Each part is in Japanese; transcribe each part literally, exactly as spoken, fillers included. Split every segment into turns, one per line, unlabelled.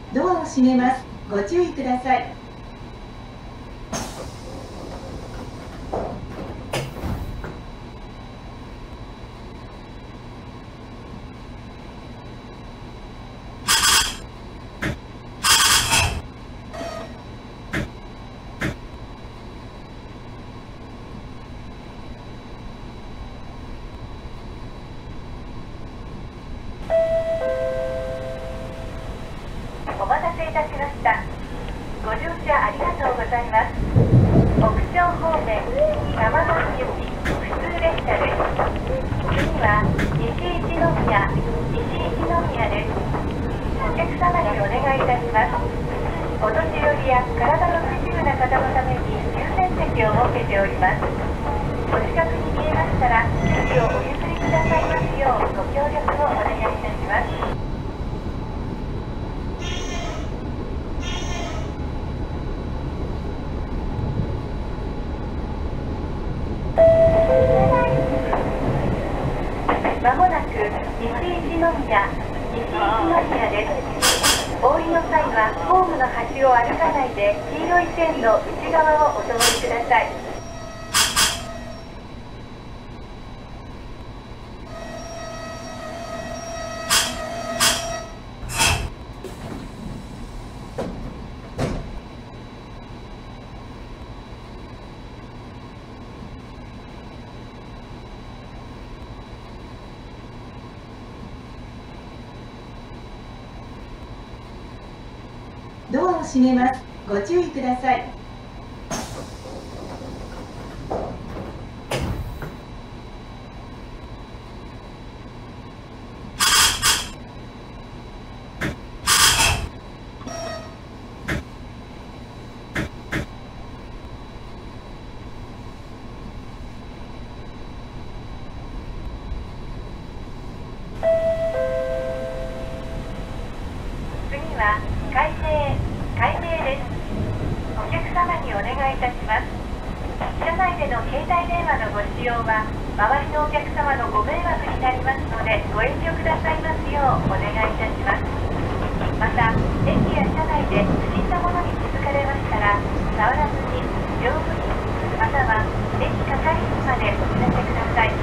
ドアを閉めます。ご注意ください。
お待たせいたしました。ご乗車ありがとうございます。北上方面玉野行き普通列車です。次は西一宮西一宮です。お客様にお願いいたします。お年寄りや体の不自由な方のために優先席を設けております。お近くに見えましたら席をお譲りくださいますようご協力をお願いいたします。まもなく西一宮、西一宮です。お降りの際はホームの端を歩かないで黄色い線の内側をお通りください。
ドアを閉めます。ご注意ください。
次は海明、海明です。お客様にお願いいたします。車内での携帯電話のご使用は周りのお客様のご迷惑になりますのでご遠慮くださいますようお願いいたします。また、駅や車内で不審なものに気づかれましたら触らずに乗務員または駅係員までお知らせください。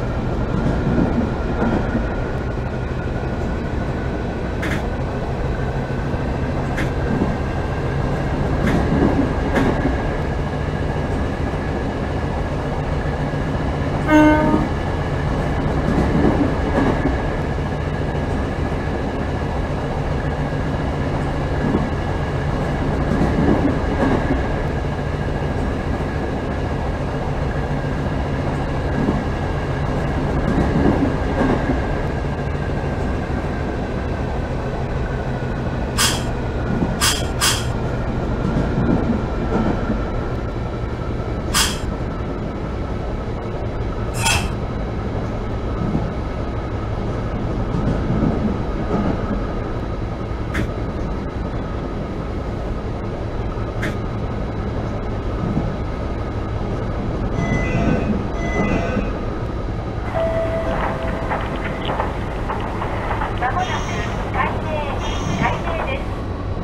まもなく海明、海明です。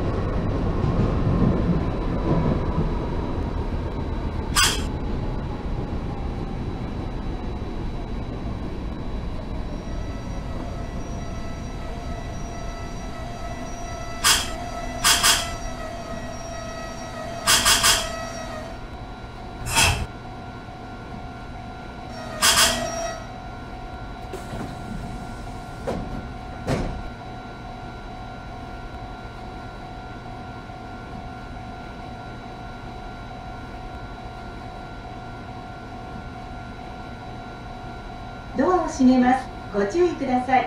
ドアを閉めます。ご注意ください。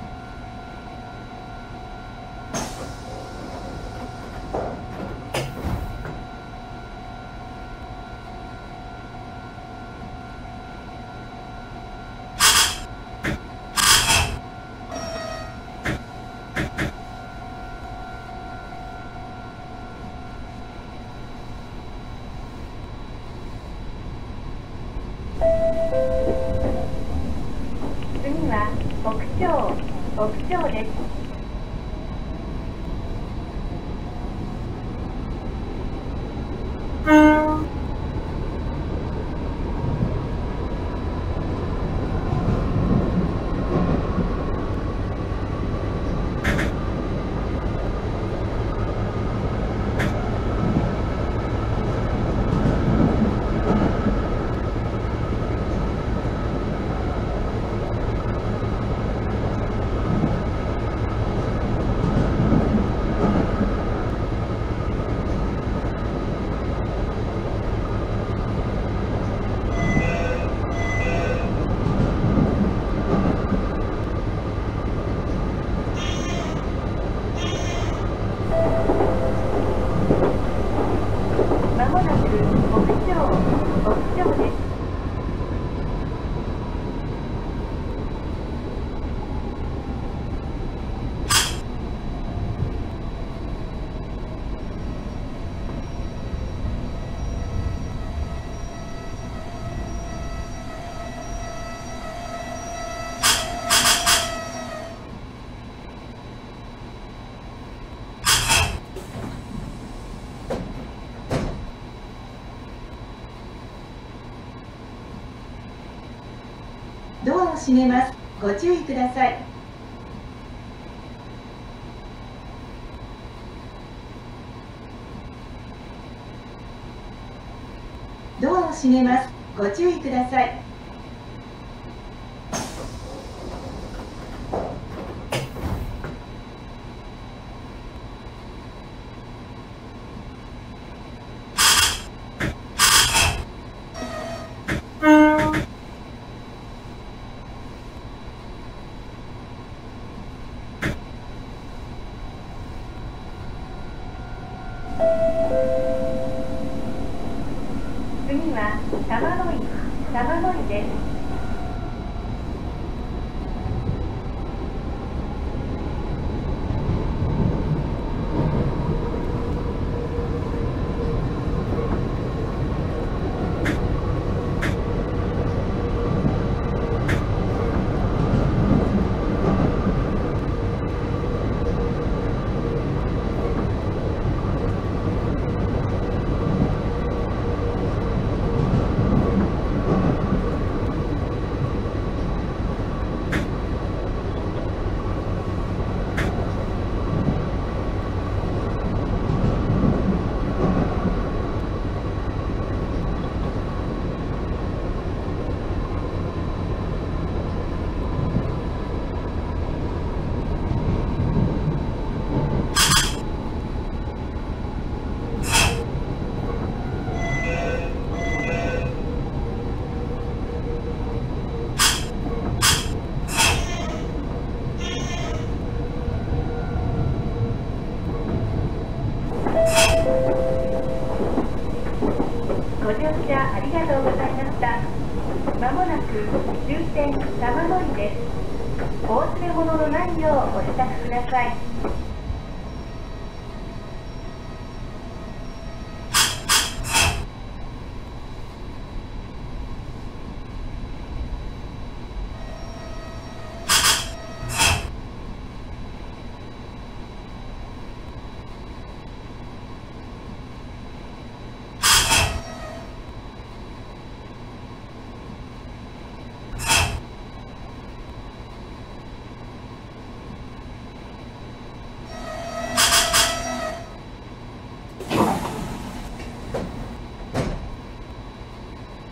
次は北上、北上です。
ドアを閉めます。ご注意ください。ドアを閉めます。ご注意ください。
次は多摩野井、多摩野井です。ご乗車ありがとうございました。まもなく終点多摩野井です。お忘れ物のないようお支度ください。